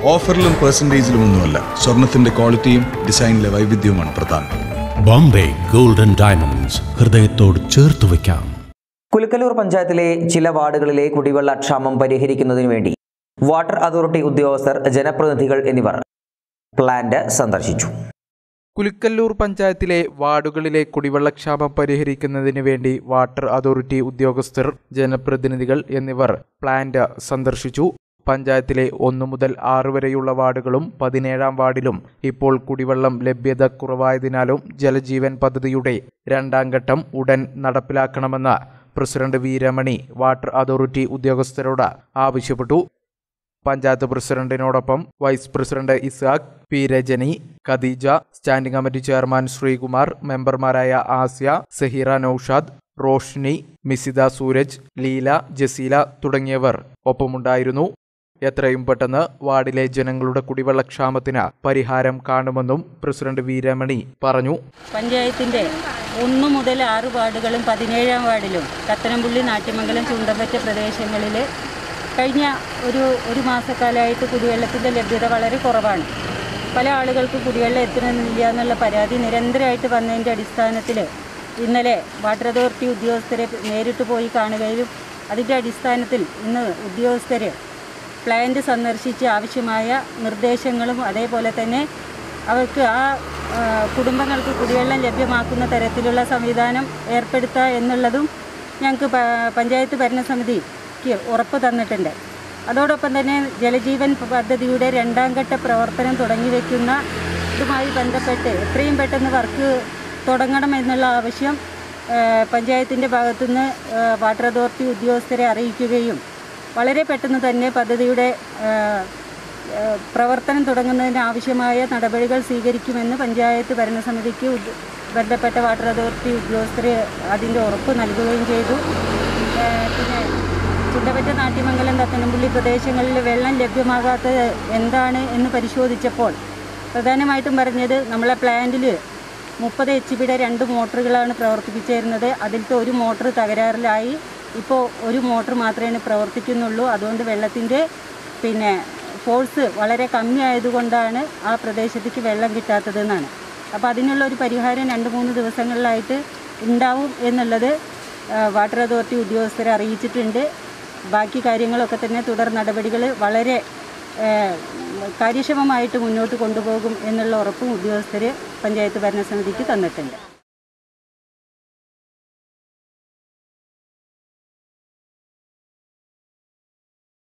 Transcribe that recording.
ഓഫറിലും പെർസെന്റേജിലുമൊന്നുമല്ല, സ്വർണത്തിന്റെ ക്വാളിറ്റിയും ഡിസൈനിലെ വൈവിധ്യവുമാണ് പ്രധാനം. ബോംബെ ഗോൾഡൻ ഡയമണ്ട്സ്, ഹൃദയത്തോട് ചേർത്ത് വയ്ക്കാം. കുലുക്കല്ലൂർ പഞ്ചായത്തിലെ ചില വാർഡുകളിലെ കുടിവെള്ള ക്ഷാമം പരിഹരിക്കുന്നതിനു വേണ്ടി വാട്ടർ അതോറിറ്റി ഉദ്യോഗസ്ഥർ, ജനപ്രതിനിധികൾ എന്നിവർ പ്ലാന്റ് സന്ദർശിച്ചു. കുലുക്കല്ലൂർ പഞ്ചായത്തിലെ വാർഡുകളിലെ കുടിവെള്ളക്ഷാമം പരിഹരിക്കുന്നതിന് വേണ്ടി വാട്ടർ അതോറിറ്റി ഉദ്യോഗസ്ഥർ, ജനപ്രതിനിധികൾ എന്നിവർ പ്ലാന്റ് സന്ദർശിച്ചു. പഞ്ചായത്തിലെ 1 മുതൽ 6 വരെയുള്ള വാർഡുകളും 17-ാം വാർഡിലും ഇപ്പോൾ കുടിവെള്ളം ലഭ്യത കുറവായതിനാലും ജലജീവൻ പദ്ധതിയുടെ 2ാം ഘട്ടം ഉടൻ നടപ്പിലാക്കണമെന്ന് president V Ramani water authority ഉദ്യോഗസ്ഥരോട് ആവശ്യപ്പെട്ടു. പഞ്ചായത്ത് പ്രസിഡന്റിനോടൊപ്പം vice president Isaq, P Rajani, Khadeeja, standing committee chairman Sreekumar, മെമ്പർമാരായ ആസിയ, സഹീറ നൌഷാദ്, റോഷ്നി, മിസിദ സൂരജ്, ലീല, ജസീല തുടങ്ങിയവർ ഒപ്പമുണ്ടായിരുന്നു. എത്രയും പെട്ടെന്ന് വാർഡിലെ ജനങ്ങളുടെ കുടിവെള്ളക്ഷാമത്തിന് പരിഹാരം കാണുമെന്നും പ്രസിഡന്റ് വി രമണി പറഞ്ഞു. പഞ്ചായത്തിന്റെ 1 മുതൽ 6 വാർഡുകളും 17-ാം വാർഡിലും കത്തനംപുള്ളി, നാട്യമംഗലം, ചുണ്ടമ്പറ്റ പ്രദേശങ്ങളിൽ കഴിഞ്ഞ ഒരു മാസക്കാലമായിട്ട് കുടിവെള്ളത്തിൻ്റെ ലഭ്യത വളരെ കുറവാണ്. പല ആളുകൾക്ക് കുടിവെള്ളം എത്തുന്നില്ല എന്നുള്ള പരാതി നിരന്തരമായിട്ട് വന്നതിൻ്റെ അടിസ്ഥാനത്തിൽ ഇന്നലെ വാട്ടർ അതോറിറ്റി ഉദ്യോഗസ്ഥരെ നേരിട്ട് പോയി കാണുകയും അതിൻ്റെ അടിസ്ഥാനത്തിൽ ഇന്ന് ഉദ്യോഗസ്ഥർ പ്ലാന്റ് സന്ദർശിച്ച് ആവശ്യമായ നിർദ്ദേശങ്ങളും അതേപോലെ തന്നെ അവർക്ക് കുടുംബങ്ങൾക്ക് കുടിവെള്ളം ലഭ്യമാക്കുന്ന തരത്തിലുള്ള സംവിധാനം ഏർപ്പെടുത്തുക എന്നുള്ളതും ഞങ്ങൾക്ക് പഞ്ചായത്ത് ഭരണസമിതിക്ക് ഉറപ്പ് തന്നിട്ടുണ്ട്. അതോടൊപ്പം തന്നെ ജലജീവൻ പദ്ധതിയുടെ 2ാം ഘട്ട പ്രവർത്തനം തുടങ്ങി വയ്ക്കുന്ന ഇതുമായി ബന്ധപ്പെട്ട് എത്രയും പെട്ടെന്ന് വർക്ക് തുടങ്ങണമെന്നുള്ള ആവശ്യം പഞ്ചായത്തിൻ്റെ ഭാഗത്തുനിന്ന് വാട്ടർ അതോറിറ്റി ഉദ്യോഗസ്ഥരെ അറിയിക്കുകയും വളരെ പെട്ടെന്ന് തന്നെ പദ്ധതിയുടെ പ്രവർത്തനം തുടങ്ങുന്നതിന് ആവശ്യമായ നടപടികൾ സ്വീകരിക്കുമെന്ന് പഞ്ചായത്ത് ഭരണസമിതിക്ക് ബന്ധപ്പെട്ട വാട്ടർ അതോറിറ്റി ഉദ്യോഗസ്ഥർ അതിൻ്റെ ഉറപ്പ് നൽകുകയും ചെയ്തു. പിന്നെ ചുണ്ടപ്പറ്റ, നാട്യമംഗലം, കത്തനംപുള്ളി പ്രദേശങ്ങളിൽ വെള്ളം ലഭ്യമാകാത്തത് എന്താണ് എന്ന് പരിശോധിച്ചപ്പോൾ പ്രധാനമായിട്ടും പറഞ്ഞത് നമ്മളെ പ്ലാന്റിൽ 30 HP-യുടെ 2 മോട്ടറുകളാണ് പ്രവർത്തിപ്പിച്ചിരുന്നത്. അതിലത്തെ ഒരു മോട്ടർ തകരാറിലായി. ഇപ്പോൾ ഒരു മോട്ടർ മാത്രമേ പ്രവർത്തിക്കുന്നുള്ളൂ. അതുകൊണ്ട് വെള്ളത്തിൻ്റെ ഫോഴ്സ് വളരെ കമ്മി ആയതുകൊണ്ടാണ് ആ പ്രദേശത്തേക്ക് വെള്ളം കിട്ടാത്തതെന്നാണ്. അപ്പോൾ അതിനുള്ള ഒരു പരിഹാരം 2-3 ദിവസങ്ങളിലായിട്ട് ഉണ്ടാവും എന്നുള്ളത് വാട്ടർ അതോറിറ്റി ഉദ്യോഗസ്ഥരെ അറിയിച്ചിട്ടുണ്ട്. ബാക്കി കാര്യങ്ങളൊക്കെ തന്നെ തുടർ നടപടികൾ വളരെ കാര്യക്ഷമമായിട്ട് മുന്നോട്ട് കൊണ്ടുപോകും എന്നുള്ള ഉറപ്പും ഉദ്യോഗസ്ഥർ പഞ്ചായത്ത് ഭരണസമിതിക്ക് തന്നിട്ടുണ്ട്.